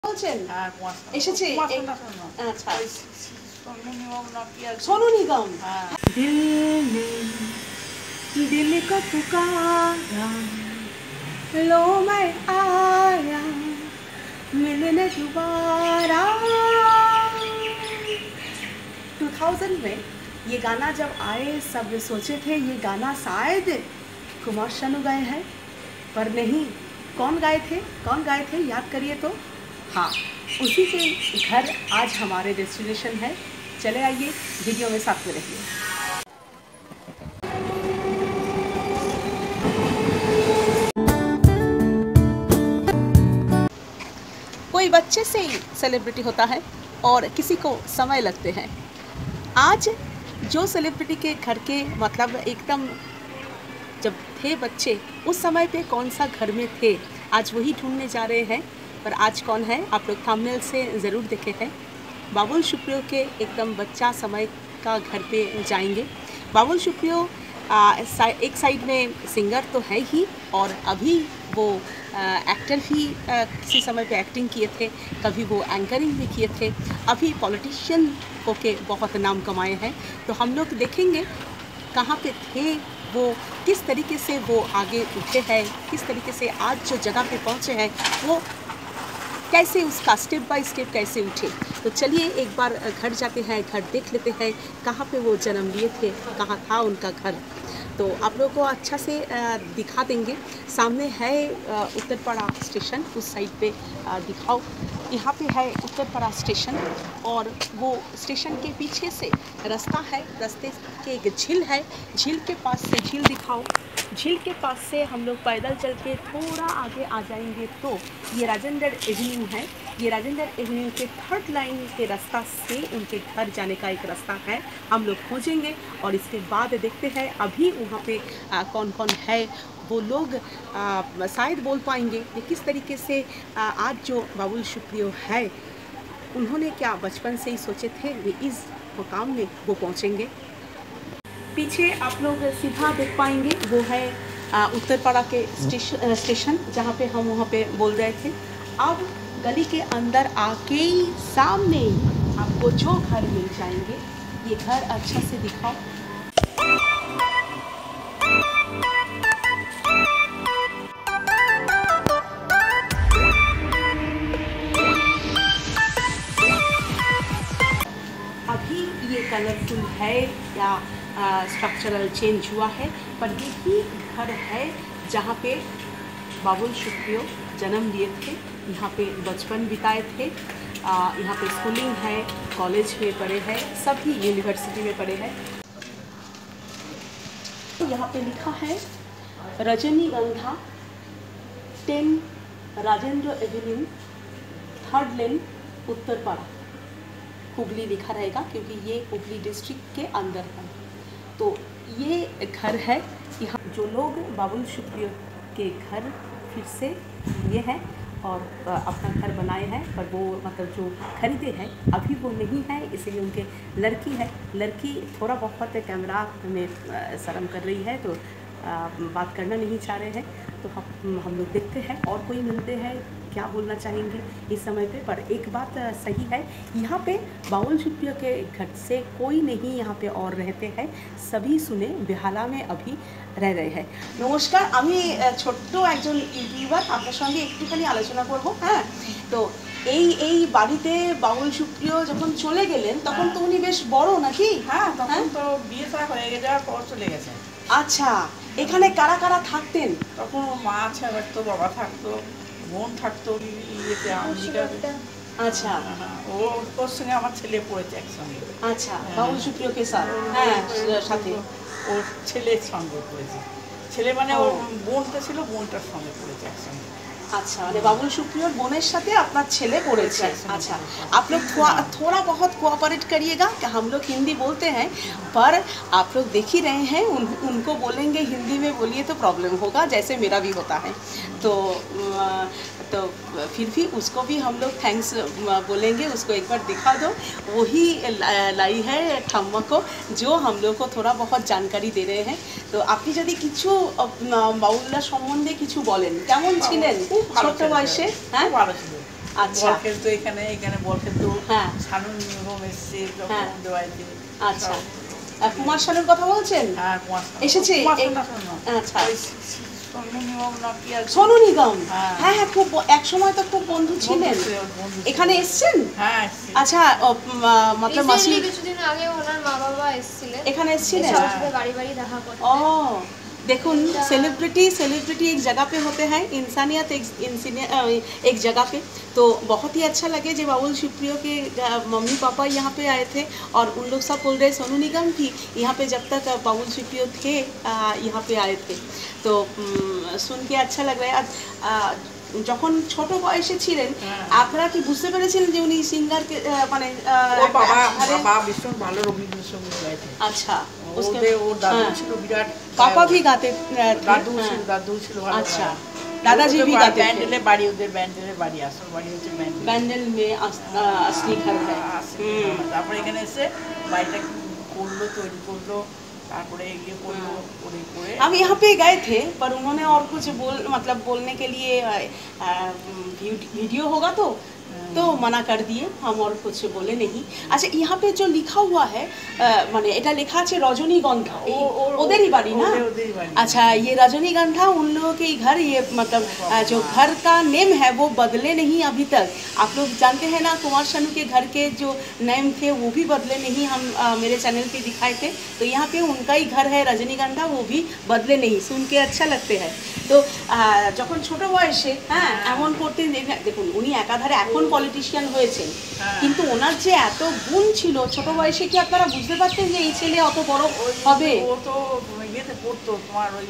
বলছেন এসেছে আচ্ছা सोनू निगम दिल ने दिल को पुकारा लो मैं आया मिलने दोबारा 2000 में ये गाना जब आए सब सोचे थे ये गाना शायद कुमार शानू गाए हैं, पर नहीं। कौन गाए थे याद करिए तो। हाँ, उसी के घर आज हमारे डेस्टिनेशन है। चले आइए, वीडियो में साथ में रहिए। कोई बच्चे से ही सेलिब्रिटी होता है और किसी को समय लगते हैं। आज जो सेलिब्रिटी के घर के मतलब एकदम जब थे बच्चे उस समय पे कौन सा घर में थे, आज वही ढूंढने जा रहे हैं। पर आज कौन है आप लोग थंबनेल से ज़रूर देखे हैं। बाबुल सुप्रियो के एकदम बच्चा समय का घर पे जाएंगे। बाबुल सुप्रियो एक साइड में सिंगर तो है ही, और अभी वो एक्टर भी किसी समय पे एक्टिंग किए थे, कभी वो एंकरिंग भी किए थे, अभी पॉलिटिशियन होके बहुत नाम कमाए हैं। तो हम लोग देखेंगे कहाँ पे थे वो, किस तरीके से वो आगे उठे हैं, किस तरीके से आज जो जगह पे पहुँचे हैं वो कैसे उसका स्टेप बाय स्टेप कैसे उठे। तो चलिए एक बार घर जाते हैं, घर देख लेते हैं कहाँ पे वो जन्म लिए थे, कहाँ था उनका घर। तो आप लोगों को अच्छा से दिखा देंगे। सामने है उत्तरपाड़ा स्टेशन, उस साइड पे दिखाओ। यहाँ पे है उत्तरपाड़ा स्टेशन और वो स्टेशन के पीछे से रास्ता है, रास्ते के एक झील है, झील के पास से झील दिखाओ। झील के पास से हम लोग पैदल चल के थोड़ा आगे आ जाएंगे तो ये राजेंद्र एवेन्यू है। ये राजेंद्र एवेन्यू के 3rd लाइन के रास्ता से उनके घर जाने का एक रास्ता है, हम लोग खोजेंगे और इसके बाद देखते हैं अभी वहाँ पे कौन कौन है। वो लोग शायद बोल पाएंगे कि किस तरीके से आज जो बाबुल सुप्रियो है उन्होंने क्या बचपन से ही सोचे थे वे इस मुकाम में वो पहुँचेंगे। पीछे आप लोग सीधा देख पाएंगे वो है उत्तरपाड़ा के स्टेशन जहाँ पे हम वहाँ पे बोल रहे थे। अब गली के अंदर आके ही सामने आपको जो घर मिल जाएंगे, ये घर अच्छा से दिखाओ। अभी ये कलरफुल है या स्ट्रक्चरल चेंज हुआ है, पर यही घर है जहाँ पे बाबुल सुप्रियो जन्म लिए थे, यहाँ पे बचपन बिताए थे, यहाँ पे स्कूलिंग है, कॉलेज में पढ़े हैं, सभी यूनिवर्सिटी में पढ़े हैं। यहाँ पे लिखा है Rajnigandha 10 Rajendra avenue 3rd lane Uttarpara, Hooghly लिखा रहेगा क्योंकि ये हुगली डिस्ट्रिक्ट के अंदर है। तो ये घर है। यहाँ जो लोग बाबुल सुप्रियो के घर फिर से लिए हैं और अपना घर बनाए हैं, पर वो मतलब जो खरीदे हैं अभी वो नहीं है, इसलिए उनके लड़की है। लड़की थोड़ा बहुत कैमरा में शर्म कर रही है तो बात करना नहीं चाह रहे हैं। तो हम लोग देखते हैं और कोई मिलते हैं क्या बोलना चाहेंगे इस समय पे। पर एक बात सही है, यहाँ पे बाबुल सुप्रियो के घर से कोई नहीं यहाँ पे और रहते हैं, सभी सुने बेहाला में अभी रह रहे हैं। नमस्कार, আমি ছোট্ট একজন ইউটিউবার, আপনার সঙ্গে একটুখানি আলোচনা করব। হ্যাঁ, তো এই বাড়িতে বাবুল সুপ্রিয় যখন চলে গেলেন তখন তো উনি বেশ বড় নাকি? হ্যাঁ, তখন তো বিয়ে থা হয়ে যাওয়ার পর চলে গেছেন। আচ্ছা, এখানে কারা কারা থাকতেন তখন? মা থাকতো, বাবা থাকতো, বোন থাকতো ইয়েতে আমেরিকাতে। আচ্ছা, ওর সঙ্গে আমার ছেলে পড়েছে একসঙ্গে। আচ্ছা, বাবুল সুপ্রিয়কে সাথে ওর ছেলের সঙ্গে পড়েছে। ছেলে মানে ওর বোনটা ছিল, বোনটার সঙ্গে পড়েছে একসঙ্গে। अच्छा, মানে बाबुल सुप्रियो बोनेर साथे अपना छेले पड़े। अच्छा, आप लोग थोड़ा बहुत कोऑपरेट करिएगा कि हम लोग हिंदी बोलते हैं, पर आप लोग देख ही रहे हैं उनको बोलेंगे हिंदी में बोलिए तो प्रॉब्लम होगा, जैसे मेरा भी होता है। तो फिर भी उसको भी हम लोग थैंक्स बोलेंगे, उसको एक बार दिखा दो। वही लाई है ठम्मा को जो हम लोग को थोड़ा बहुत जानकारी दे रहे हैं। तो আপনি যদি কিছু বাউলদা সম্বন্ধে কিছু বলেন, কেমন ছিলেন ছোট বয়সে? হ্যাঁ, ভালো ছিল। আচ্ছা বল খেলতো এখানে বল খেলতো। হ্যাঁ শানু নিগম এসছে হ্যাঁ আমাদের বাড়িতে। আচ্ছা কুমার শানুর কথা বলছেন? হ্যাঁ কুমার শানু এসেছে আচ্ছা সোনু নিগম না কি আছে? সোনু নিগম হ্যাঁ হ্যাঁ হ্যাঁ খুব এক সময় তো খুব বন্ধু ছিলেন। এখানে এসছেন? হ্যাঁ আচ্ছা मतलब মাসি কিছুদিন আগে ওনার মা বাবা এসেছিলেন এখানে এসেছিলেন? বাড়ি বাড়ি দেখা করতে। ओ देखो सेलिब्रिटी एक जगह पे होते हैं, इंसानियत एक जगह पे। तो बहुत ही अच्छा लगे जब बाबुल सुप्रियो के मम्मी पापा यहाँ पे आए थे और उन लोग सब बोल रहे सोनू निगम भी यहाँ पे जब तक बाबुल सुप्रियो थे यहाँ पे आए थे। तो सुन के अच्छा लग रहा है। যখন ছোট বয়সে ছিলেন আপনারা কি বুঝতে পেরেছিলেন যে উনি সিঙ্গার কে মানে ওর বাবা ভীষণ ভালো রবীন্দ্রসঙ্গীত গাইতেন। আচ্ছা ওর দাদু ছিল বিরাট, पापा भी गाते দাদু ছিল ভালো। अच्छा दादाजी भी गाते थे। ব্যান্ডেলে বাড়ি, ওদের ব্যান্ডেলে বাড়ি, আসল বাড়ি হচ্ছে बैंडल में असली घर है। তারপরে এখানে এসে বাড়িটা করলো, তৈরি করলো, তারপরে এগিয়ে করলো করে। हम यहाँ पे गए थे पर उन्होंने और कुछ मतलब बोलने के लिए वीडियो होगा तो मना कर दिए, हम और कुछ बोले नहीं। अच्छा यहाँ पे जो लिखा हुआ है माने এটা লেখা আছে রজনীগন্ধা, ওদেরই বাড়ি না? अच्छा ये रजनीगंधा उन लोगों के घर, ये मतलब जो घर का नेम है वो बदले नहीं अभी तक। आप लोग जानते हैं ना कुमार शानू के घर के जो नेम थे वो भी बदले नहीं, हम मेरे चैनल पे दिखाए थे। तो यहाँ पे उनका ही घर है रजनीगंधा, वो भी बदले नहीं। सुन के अच्छा लगते हैं। তো যখন ছোট বয়সে হ্যাঁ এমন করতেন, দেখুন উনি একাধারে এখন পলিটিশিয়ান হয়েছেন কিন্তু ওনার যে এত গুণ ছিল ছোট বয়সে, কি আপনারা বুঝতে পারতেন যে এই ছেলে অত বড় হবে? ও তো ইয়েতে পড়তো তোমার ওই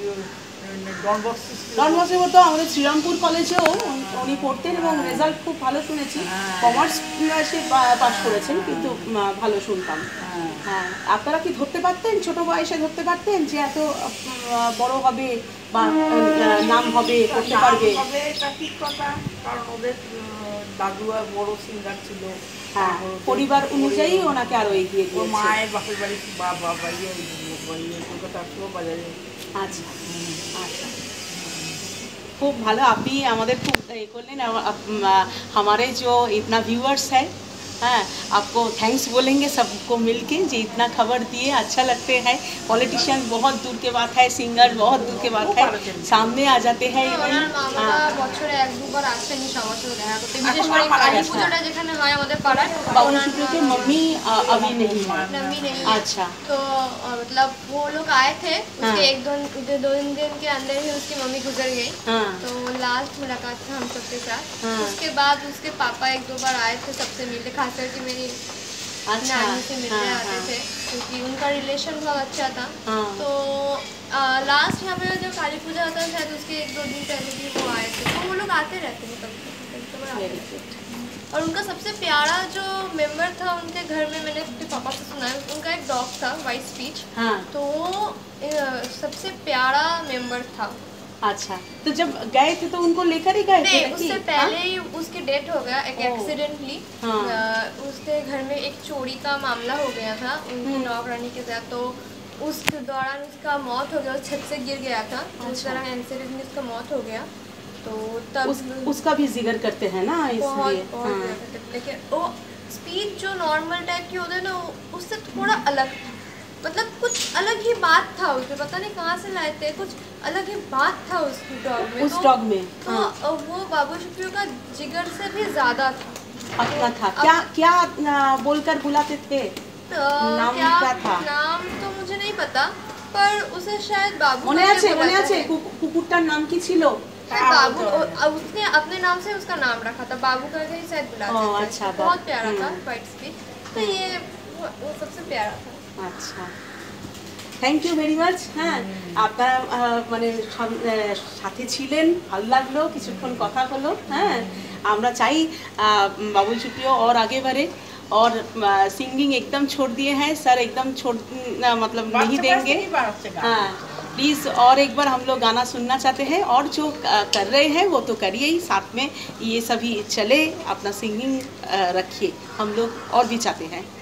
ডনবক্সে পড়তো, আমাদের শ্রীরামপুর কলেজেও উনি পড়তেন এবং রেজাল্ট খুব ভালো শুনেছি। কমার্স সে পাস করেছেন কিন্তু ভালো শুনতাম। হ্যাঁ আপনারা কি ধরতে পারতেন, ছোট বয়সে ধরতে পারতেন যে এত বড় হবে বা নাম হবে, করতে পারবে? এটা ঠিক কথা, কারণ ওদের দাদু বড় সিঙ্গার ছিল। হ্যাঁ পরিবার অনুযায়ী ওনাকে আরো এগিয়ে দিয়েছে। মায়ের বাপের বাড়ি কলকাতা বাজারে। अच्छा अच्छा खूब भालो, आप भी हमारे खूब करलें। हमारे जो इतना व्यूअर्स है हाँ आपको थैंक्स बोलेंगे सबको मिलके जो इतना खबर दिए, अच्छा लगते हैं। पॉलिटिशियन बहुत दूर के बात है, सिंगर बहुत दूर के बात है, सामने आ जाते हैं। बाबुल सुप्रियो के मम्मी अभी नहीं है। अच्छा तो मतलब वो लोग आए थे, उसके एक दो दिन के अंदर ही उसकी मम्मी गुजर गई। तो लास्ट मुलाकात था हम सबके साथ। उसके बाद उसके पापा एक दो बार आए थे सबसे मिलने, खास करके मेरी नानी से मिलने आते थे क्योंकि उनका रिलेशन बहुत अच्छा था। तो लास्ट यहाँ पे जब काली पूजा होता है शायद उसके एक दो दिन पहले भी वो आए थे। तो वो लोग आते रहते हैं कभी। और उनका सबसे प्यारा जो मेंबर था उनके घर में, मैंने अपने पापा से सुना है, उनका एक डॉग था वाइट स्पीच। तो वो सबसे प्यारा मेंबर था। अच्छा तो जब गए थे तो उनको लेकर ही गए थे? उससे पहले ही उसकी डेथ हो गया एक एक्सीडेंटली। उसके घर में एक चोरी का मामला हो गया था उनकी नौकरानी के साथ। तो उस दौरान उसका मौत हो गया, छत से गिर गया था। उस तरह एक्सीडेंट में उसका मौत हो गया। तो तब उसका भी जिक्र करते हैं ना, इसलिए लेकिन वो स्पीच जो नॉर्मल टाइप की होते हैं ना उससे थोड़ा अलग था। मतलब कुछ अलग ही बात था उसमें, पता नहीं कहाँ से लाए थे, कुछ अलग ही बात था उस डॉग में। उस डॉग में तो वो बाबुल सुप्रियो का जिगर से भी ज्यादा था, अपना था। क्या बोलकर बुलाते थे? नाम क्या था? नाम तो मुझे नहीं पता पर उसे शायद बाबू মনে আছে কুকুরটার नाम কি ছিল? बाबू, उसने अपने नाम से उसका नाम रखा था, बाबू करके ही शायद बुलाते थे। अच्छा बहुत प्यारा था वाइट स्पीच। तो ये वो सबसे प्यारा था। আচ্ছা থ্যাংক ইউ ভেরি মাচ। হ্যাঁ আপনারা মানে সাথে ছিলেন, ভালো লাগলো, কিছুক্ষণ কথা হলো। হ্যাঁ আমরা চাই बाबुल सुप्रियो और आगे बढ़े और सिंगिंग एकदम छोड़ दिए हैं सर, एकदम छोड़ मतलब नहीं देंगे। हाँ प्लीज़ और एक बार हम लोग गाना सुनना चाहते हैं और जो कर रहे हैं वो तो करिए ही, साथ में ये सभी चले, अपना सिंगिंग रखिए, हम लोग और भी चाहते हैं।